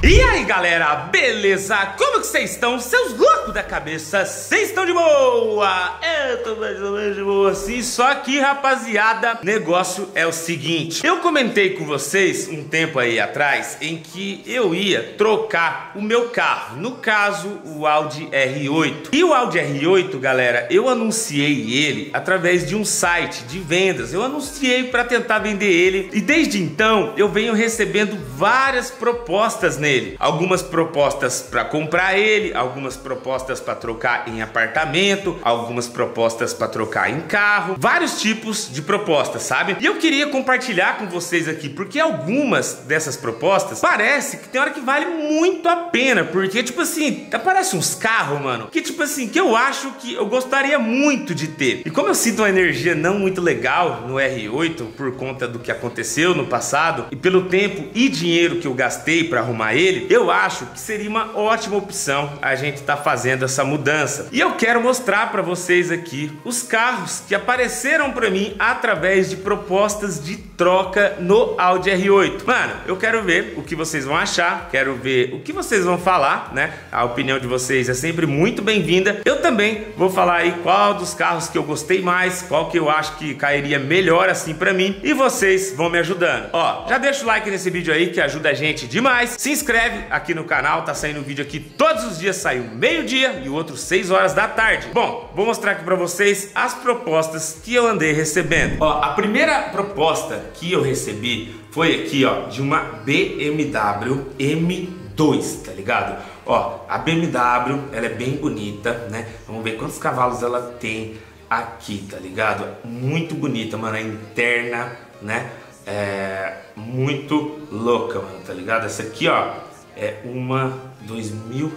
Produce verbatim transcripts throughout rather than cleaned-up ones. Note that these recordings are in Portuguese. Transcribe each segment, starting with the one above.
E aí galera, beleza? Como que vocês estão? Seus loucos da cabeça, vocês estão de boa? Eu tô mais ou menos de boa assim. Só que rapaziada, negócio é o seguinte: eu comentei com vocês um tempo aí atrás em que eu ia trocar o meu carro, no caso o Audi R oito. E o Audi R oito, galera, eu anunciei ele através de um site de vendas. Eu anunciei para tentar vender ele e desde então eu venho recebendo várias propostas nele. Algumas propostas para comprar ele, algumas propostas para trocar em apartamento, algumas propostas para trocar em carro, vários tipos de propostas, sabe? E eu queria compartilhar com vocês aqui, porque algumas dessas propostas parece que tem hora que vale muito a pena, porque tipo assim, aparece uns carros, mano, que tipo assim, que eu acho que eu gostaria muito de ter. E como eu sinto uma energia não muito legal no R oito por conta do que aconteceu no passado e pelo tempo e dinheiro que eu gastei para arrumar ele, eu acho que seria uma ótima opção a gente tá fazendo essa mudança. E eu quero mostrar para vocês aqui os carros que apareceram para mim através de propostas de troca no Audi R oito. Mano, eu quero ver o que vocês vão achar, quero ver o que vocês vão falar, né? A opinião de vocês é sempre muito bem-vinda. Eu também vou falar aí qual dos carros que eu gostei mais, qual que eu acho que cairia melhor assim para mim, e vocês vão me ajudando. Ó, já deixa o like nesse vídeo aí que ajuda a gente demais. Se inscreve aqui no canal, tá saindo vídeo aqui todos os dias, sai um meio-dia e o outro seis horas da tarde. Bom, vou mostrar aqui pra vocês as propostas que eu andei recebendo. Ó, a primeira proposta que eu recebi foi aqui, ó, de uma B M W M dois, tá ligado? Ó, a B M W, ela é bem bonita, né? Vamos ver quantos cavalos ela tem aqui, tá ligado? Muito bonita, mano, a interna, né? É muito louca, mano, tá ligado? Essa aqui, ó, é uma dois mil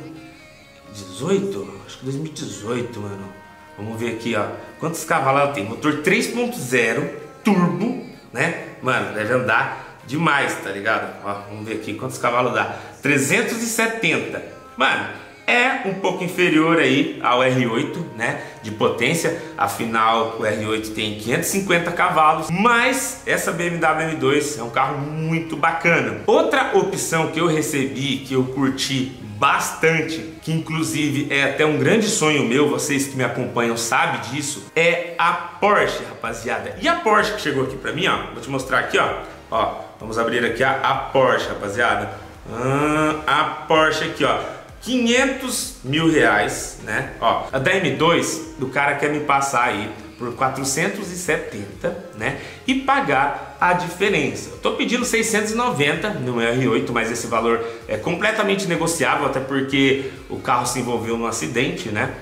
e dezoito? Acho que dois mil e dezoito, mano. Vamos ver aqui, ó, quantos cavalos ela tem. Motor três ponto zero, turbo, né? Mano, deve andar demais, tá ligado? Ó, vamos ver aqui quantos cavalos dá. trezentos e setenta. Mano, é um pouco inferior aí ao R oito, né, de potência, afinal o R oito tem quinhentos e cinquenta cavalos, mas essa B M W M dois é um carro muito bacana. Outra opção que eu recebi, que eu curti bastante, que inclusive é até um grande sonho meu, vocês que me acompanham sabem disso, é a Porsche, rapaziada. E a Porsche que chegou aqui pra mim, ó, vou te mostrar aqui, ó, ó, vamos abrir aqui a, a Porsche, rapaziada. Hum, a Porsche aqui, ó, quinhentos mil reais, né? Ó, a da M dois, do cara quer me passar aí por quatrocentos e setenta, né? E pagar a diferença. Eu tô pedindo seiscentos e noventa no R oito, mas esse valor é completamente negociável, até porque o carro se envolveu num acidente, né?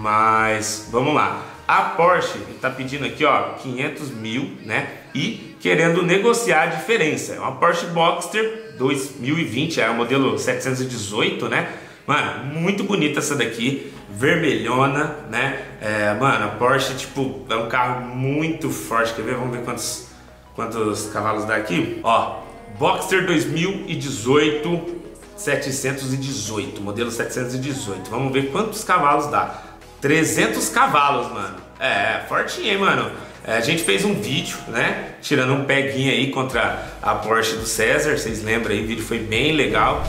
Mas vamos lá. A Porsche tá pedindo aqui, ó, quinhentos mil, né? E querendo negociar a diferença. É uma Porsche Boxster dois mil e vinte, é o modelo setecentos e dezoito, né? Mano, muito bonita essa daqui, vermelhona, né? É, mano, a Porsche, tipo, é um carro muito forte. Quer ver? Vamos ver quantos, quantos cavalos dá aqui. Ó, Boxster dois mil e dezoito, setecentos e dezoito, modelo setecentos e dezoito. Vamos ver quantos cavalos dá. trezentos cavalos, mano. É, fortinho, hein, mano? É, a gente fez um vídeo, né? Tirando um peguinho aí contra a Porsche do César. Vocês lembram aí? O vídeo foi bem legal.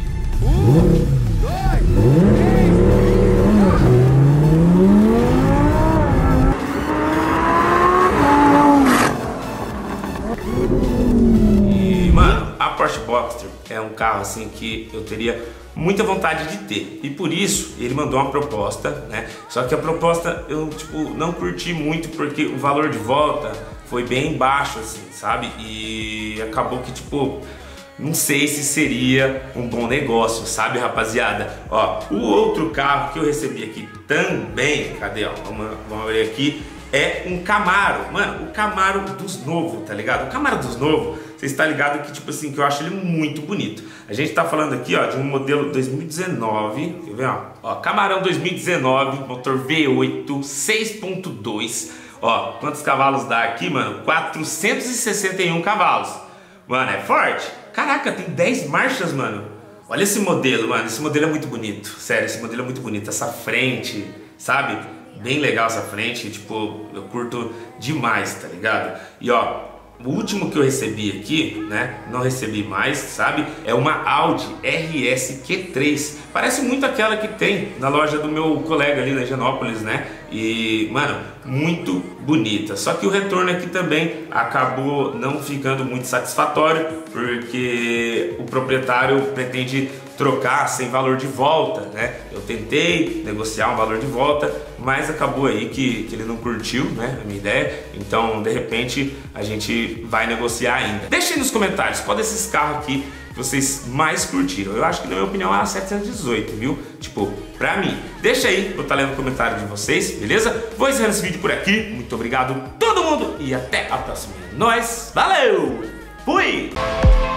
E, mano, a Porsche Boxster é um carro assim que eu teria muita vontade de ter, e por isso ele mandou uma proposta, né? Só que a proposta eu tipo não curti muito porque o valor de volta foi bem baixo, assim, sabe? E acabou que tipo não sei se seria um bom negócio, sabe, rapaziada? Ó, o outro carro que eu recebi aqui também, cadê, ó? Vamos, vamos ver aqui. É um Camaro, mano, o Camaro dos novos, tá ligado? O Camaro dos novos, você está ligado que, tipo assim, que eu acho ele muito bonito. A gente tá falando aqui, ó, de um modelo dois mil e dezenove, quer ver, ó? Ó, Camarão dois mil e dezenove, motor V oito, seis ponto dois. Ó, quantos cavalos dá aqui, mano? quatrocentos e sessenta e um cavalos. Mano, é forte? Caraca, tem dez marchas, mano. Olha esse modelo, mano, esse modelo é muito bonito. Sério, esse modelo é muito bonito. Essa frente, sabe? Bem legal essa frente, tipo, eu curto demais, tá ligado? E ó, O último que eu recebi aqui, né, não recebi mais, sabe? É uma Audi R S Q três. Parece muito aquela que tem na loja do meu colega ali na Higienópolis, né? E, mano, muito bonita. Só que o retorno aqui também acabou não ficando muito satisfatório, porque o proprietário pretende trocar sem valor de volta, né? Eu tentei negociar um valor de volta, mas acabou aí que, que ele não curtiu, né, a minha ideia. Então, de repente, a gente vai negociar ainda. Deixa aí nos comentários qual desses carros aqui que vocês mais curtiram. Eu acho que, na minha opinião, é a setecentos e dezoito, viu? Tipo, pra mim. Deixa aí, eu tá lendo o comentário de vocês, beleza? Vou encerrando esse vídeo por aqui. Muito obrigado todo mundo e até a próxima. Nós, valeu! Fui!